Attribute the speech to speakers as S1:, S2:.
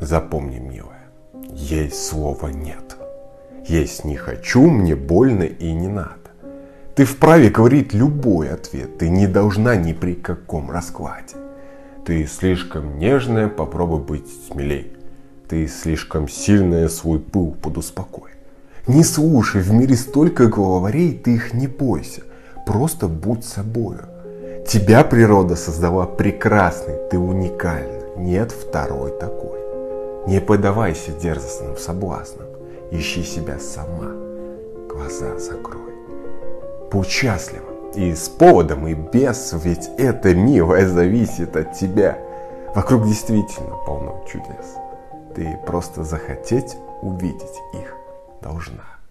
S1: Запомни, милая, есть слово «нет». Есть «не хочу», «мне больно» и «не надо». Ты вправе говорить любой ответ, ты не должна ни при каком раскладе. Ты слишком нежная, попробуй быть смелей. Ты слишком сильная, свой пыл подуспокой. Не слушай, в мире столько главарей, ты их не бойся. Просто будь собою. Тебя природа создала прекрасной, ты уникальна, нет второй такой. Не поддавайся дерзостным соблазнам, ищи себя сама, глаза закрой. Будь счастлива, и с поводом, и без, ведь это, милая, зависит от тебя. Вокруг действительно полно чудес. Ты просто захотеть увидеть их должна.